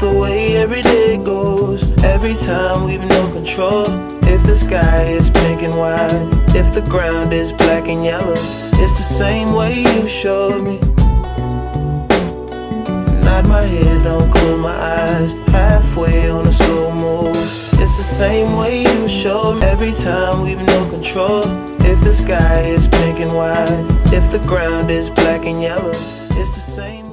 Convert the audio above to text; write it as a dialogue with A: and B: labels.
A: the way every day goes. Every time we've no control. If the sky is pink and white, if the ground is black and yellow, it's the same way you showed me. Nod my head, don't close my eyes, halfway on a slow move. It's the same way you showed me. Every time we've no control. If the sky is pink and white, if the ground is black and yellow, it's the same.